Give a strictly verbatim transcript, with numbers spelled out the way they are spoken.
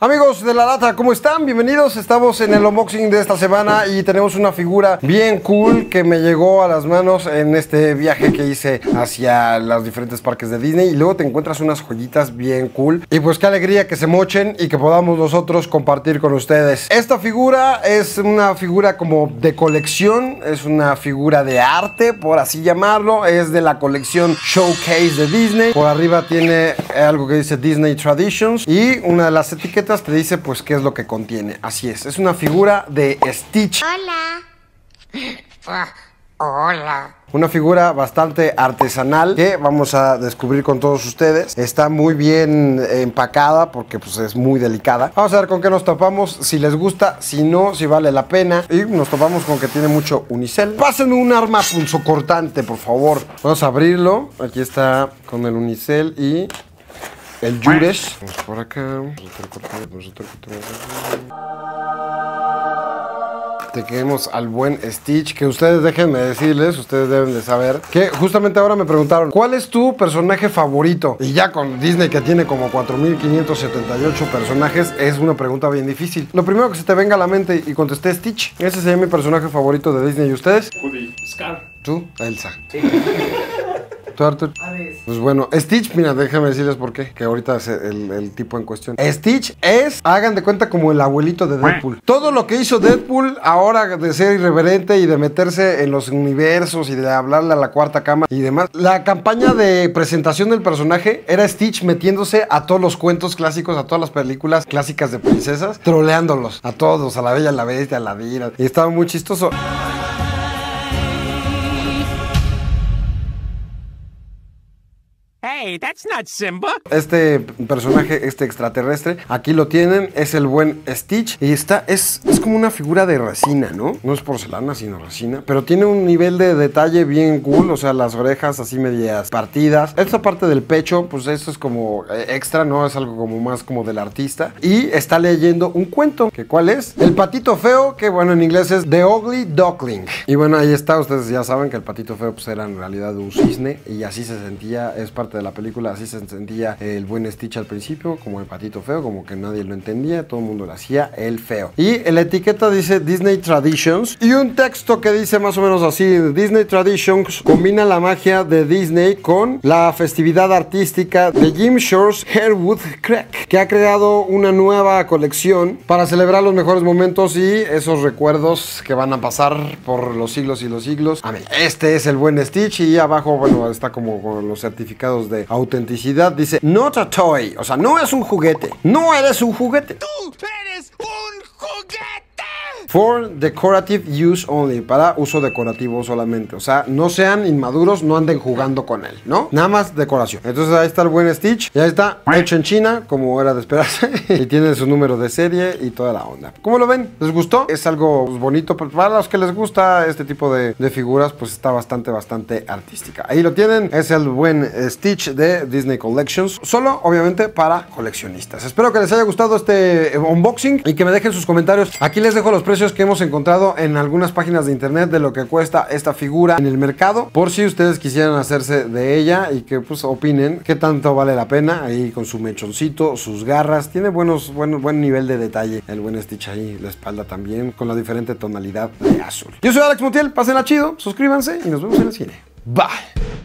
Amigos de La Lata, ¿cómo están? Bienvenidos, estamos en el unboxing de esta semana y tenemos una figura bien cool que me llegó a las manos en este viaje que hice hacia los diferentes parques de Disney. Y luego te encuentras unas joyitas bien cool y pues qué alegría que se mochen y que podamos nosotros compartir con ustedes. Esta figura es una figura como de colección, es una figura de arte, por así llamarlo. Es de la colección Showcase de Disney. Por arriba tiene algo que dice Disney Traditions y una de las etiquetas te dice pues qué es lo que contiene. Así es, es una figura de Stitch. Hola. Hola. Una figura bastante artesanal que vamos a descubrir con todos ustedes. Está muy bien empacada porque pues es muy delicada. Vamos a ver con qué nos topamos, si les gusta, si no, si vale la pena. Y nos topamos con que tiene mucho unicel. Pásenme un arma punzocortante, por favor. Vamos a abrirlo. Aquí está con el unicel y el Juresh. Vamos por acá. Tenemos al buen Stitch, que ustedes déjenme decirles, ustedes deben de saber, que justamente ahora me preguntaron, ¿cuál es tu personaje favorito? Y ya con Disney, que tiene como cuatro mil quinientos setenta y ocho personajes, es una pregunta bien difícil. Lo primero que se te venga a la mente y contesté Stitch. Ese sería mi personaje favorito de Disney. ¿Y ustedes? Woody, Scar. ¿Tú? Elsa. Sí. ¿Tú, Arthur? Pues bueno, Stitch, mira, déjame decirles por qué, que ahorita es el, el tipo en cuestión. Stitch es, hagan de cuenta, como el abuelito de Deadpool. Todo lo que hizo Deadpool ahora de ser irreverente y de meterse en los universos y de hablarle a la cuarta cama y demás. La campaña de presentación del personaje era Stitch metiéndose a todos los cuentos clásicos, a todas las películas clásicas de princesas, troleándolos a todos, a la Bella, a la Bestia, a la Dira. Y estaba muy chistoso. Hey, that's not Simba. Este personaje, este extraterrestre, aquí lo tienen, es el buen Stitch. Y está, es, es como una figura de resina, ¿no? No es porcelana, sino resina. Pero tiene un nivel de detalle bien cool, o sea, las orejas así medias partidas. Esta parte del pecho, pues esto es como extra, ¿no? Es algo como más como del artista. Y está leyendo un cuento, que ¿cuál es? El patito feo, que bueno, en inglés es The Ugly Duckling. Y bueno, ahí está, ustedes ya saben que el patito feo pues era en realidad un cisne. Y así se sentía, es parte de la película, así se sentía el buen Stitch al principio, como el patito feo, como que nadie lo entendía, todo el mundo lo hacía el feo. Y en la etiqueta dice Disney Traditions y un texto que dice más o menos así: Disney Traditions combina la magia de Disney con la festividad artística de Jim Shore's Harewood Creek, que ha creado una nueva colección para celebrar los mejores momentos y esos recuerdos que van a pasar por los siglos y los siglos. Amén. Este es el buen Stitch y abajo, bueno, está como con los certificados de autenticidad. Dice not a toy, o sea, no es un juguete, no eres un juguete, ¡Tú eres un juguete! For decorative use only, para uso decorativo solamente. O sea, no sean inmaduros, no anden jugando con él, ¿no? Nada más decoración. Entonces ahí está el buen Stitch. Y ahí está, hecho en China, como era de esperarse. Y tiene su número de serie y toda la onda. ¿Cómo lo ven? ¿Les gustó? Es algo pues, bonito. Pero para los que les gusta este tipo de, de figuras, pues está bastante, bastante artística. Ahí lo tienen. Es el buen Stitch de Disney Collections. Solo, obviamente, para coleccionistas. Espero que les haya gustado este unboxing y que me dejen sus comentarios. Aquí les dejo los precios que hemos encontrado en algunas páginas de internet de lo que cuesta esta figura en el mercado, por si ustedes quisieran hacerse de ella y que pues opinen qué tanto vale la pena. Ahí con su mechoncito, sus garras, tiene buenos, buen, buen nivel de detalle el buen Stitch ahí, la espalda también con la diferente tonalidad de azul. Yo soy Alex Montiel, pásenla chido, suscríbanse y nos vemos en el cine. Bye.